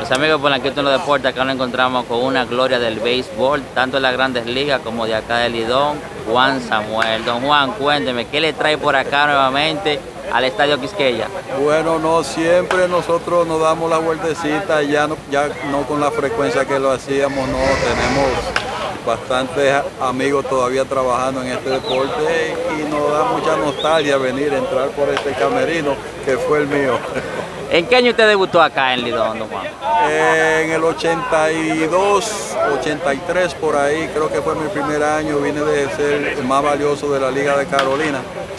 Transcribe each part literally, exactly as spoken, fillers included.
Los amigos por la que los deportes, acá nos encontramos con una gloria del béisbol, tanto en las grandes ligas como de acá de Lidón, Juan Samuel. Don Juan, cuénteme, ¿qué le trae por acá nuevamente al Estadio Quisqueya? Bueno, no, siempre nosotros nos damos la vueltecita, ya no, ya no con la frecuencia que lo hacíamos, no, tenemos bastantes amigos todavía trabajando en este deporte y nos da mucha nostalgia venir a entrar por este camerino que fue el mío. ¿En qué año usted debutó acá en Lidón, don Juan? Eh, en el ochenta y dos, ochenta y tres por ahí, creo que fue mi primer año, vine de ser el más valioso de la Liga de Carolina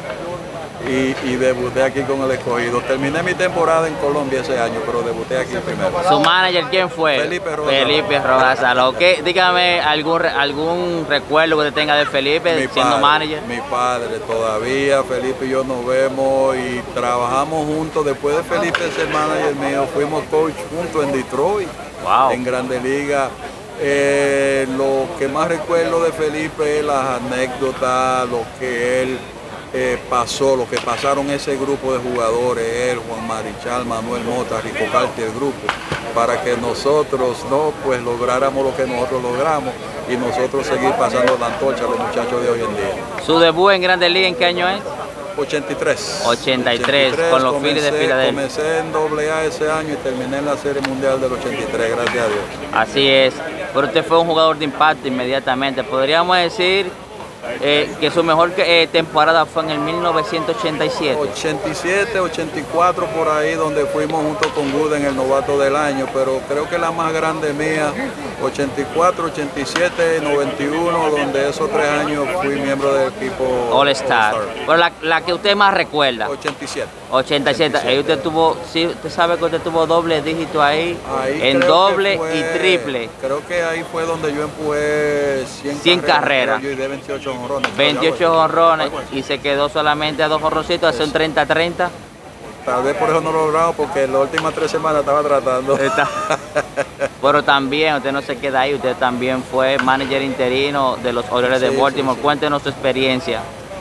y, y debuté aquí con el Escogido. Terminé mi temporada en Colombia ese año, pero debuté aquí primero. ¿Su manager quién fue? Felipe Rodas. Felipe Rodas Saló. ¿Qué? Dígame algún, algún recuerdo que usted tenga de Felipe Mi siendo padre, manager. Mi padre, todavía Felipe y yo nos vemos y trabajamos juntos. Después de Felipe ser manager mío, fuimos coach juntos en Detroit, Wow. en Grandes Ligas. Eh, lo que más recuerdo de Felipe es las anécdotas, lo que él eh, pasó, lo que pasaron ese grupo de jugadores, él, Juan Marichal, Manuel Mota, Rico Carti, el grupo, para que nosotros no pues lográramos lo que nosotros logramos y nosotros seguir pasando la antorcha a los muchachos de hoy en día. ¿Su debut en Grandes Ligas en qué año es? ochenta y tres. ochenta y tres, con los Phillies de Filadelfia. Comencé en doble A ese año y terminé en la Serie Mundial del ochenta y tres, gracias a Dios. Así es, pero usted fue un jugador de impacto inmediatamente. Podríamos decir eh, que su mejor eh, temporada fue en el mil novecientos ochenta y siete. ochenta y siete, ochenta y cuatro por ahí, donde fuimos junto con Gooden el novato del año, pero creo que la más grande mía, ochenta y cuatro, ochenta y siete, noventa y uno, donde esos tres años fui miembro del equipo All Star. Pero la, la que usted más recuerda. ochenta y siete. ochenta y siete. Ahí usted tuvo, sí, usted sabe que usted tuvo doble dígito ahí, Ahí en creo doble que fue, y triple. Creo que ahí fue donde yo empujé cien, cien carreras. Yo de veintiocho jonrones. veintiocho jonrones y se quedó solamente a dos jonroncitos, hace un treinta treinta. Tal vez por eso no lo logramos, porque las últimas tres semanas estaba tratando. Está. Pero también, usted no se queda ahí, usted también fue manager interino de los Orioles sí, de Baltimore. Sí, sí. Cuéntenos su experiencia.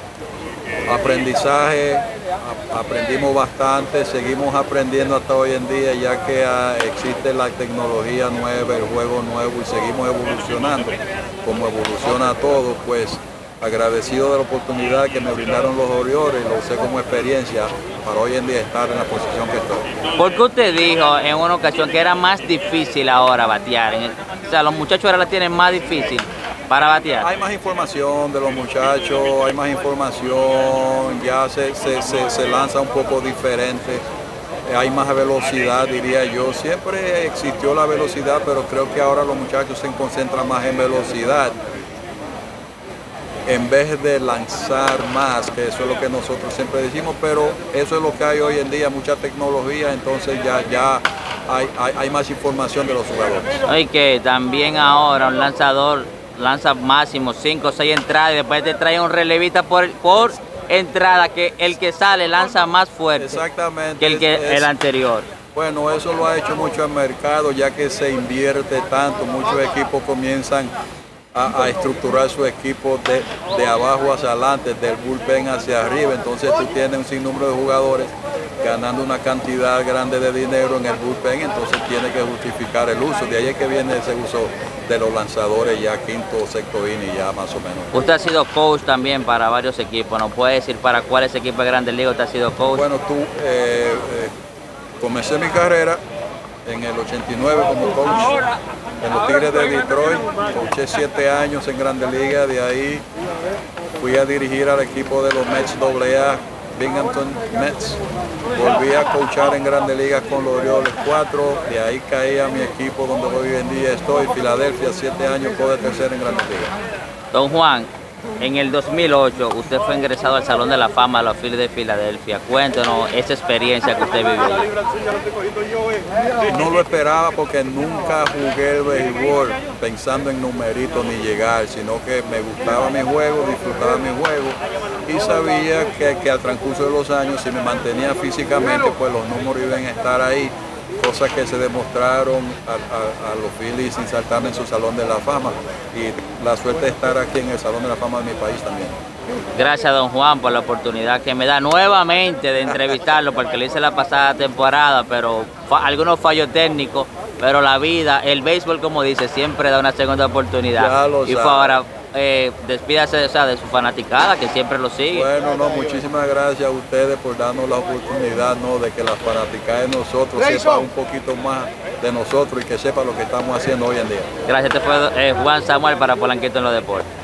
Aprendizaje, aprendimos bastante, seguimos aprendiendo hasta hoy en día, ya que uh, existe la tecnología nueva, el juego nuevo y seguimos evolucionando. Como evoluciona todo, pues agradecido de la oportunidad que me brindaron los Orioles, lo usé como experiencia para hoy en día estar en la posición que estoy. ¿Por qué usted dijo en una ocasión que era más difícil ahora batear? O sea, los muchachos ahora la tienen más difícil para batear. Hay más información de los muchachos, hay más información, ya se, se, se, se lanza un poco diferente, hay más velocidad, diría yo. Siempre existió la velocidad, pero creo que ahora los muchachos se concentran más en velocidad, en vez de lanzar más, que eso es lo que nosotros siempre decimos, pero eso es lo que hay hoy en día, mucha tecnología, entonces ya, ya hay, hay, hay más información de los jugadores. Y que también ahora un lanzador lanza máximo cinco o seis entradas y después te trae un relevista por, por entrada, que el que sale lanza más fuerte. Exactamente, que el, que, es, el anterior. Bueno, eso lo ha hecho mucho el mercado, ya que se invierte tanto, muchos equipos comienzan A, a estructurar su equipo de, de abajo hacia adelante, del bullpen hacia arriba, entonces tú tienes un sinnúmero de jugadores ganando una cantidad grande de dinero en el bullpen, entonces tiene que justificar el uso, de ahí es que viene ese uso de los lanzadores ya quinto o sexto inning ya más o menos. Usted ha sido coach también para varios equipos, ¿nos puede decir para cuáles equipos de Grandes Ligas usted ha sido coach? Bueno, tú, eh, eh, comencé mi carrera en el ochenta y nueve como coach en los Tigres de Detroit, coaché siete años en Grandes Ligas, de ahí fui a dirigir al equipo de los Mets doble A, Binghamton Mets, volví a coachar en Grandes Ligas con los Orioles cuatro, de ahí caí a mi equipo donde hoy en día estoy, Filadelfia, siete años, pude tercero en Grandes Ligas. Don Juan, en el dos mil ocho usted fue ingresado al Salón de la Fama de los Phillies de Filadelfia. Cuéntenos esa experiencia que usted vivió. No lo esperaba porque nunca jugué el béisbol pensando en numeritos ni llegar, sino que me gustaba mi juego, disfrutaba mi juego y sabía que, que al transcurso de los años, si me mantenía físicamente, pues los números iban a estar ahí. Cosas que se demostraron a, a, a los Phillies insaltarme en su Salón de la Fama y la suerte de estar aquí en el Salón de la Fama de mi país también. Gracias, don Juan, por la oportunidad que me da nuevamente de entrevistarlo, porque lo hice la pasada temporada, pero fa algunos fallos técnicos, pero la vida, el béisbol, como dice, siempre da una segunda oportunidad. Ya lo y fue sabe. ahora, eh, despídase, o sea, de su fanaticada, que siempre lo sigue. Bueno, no, muchísimas gracias a ustedes por darnos la oportunidad, ¿no?, de que la fanaticada de nosotros sepa un poquito más de nosotros y que sepa lo que estamos haciendo hoy en día. Gracias, este fue eh, Juan Samuel para Polanquito en los Deportes.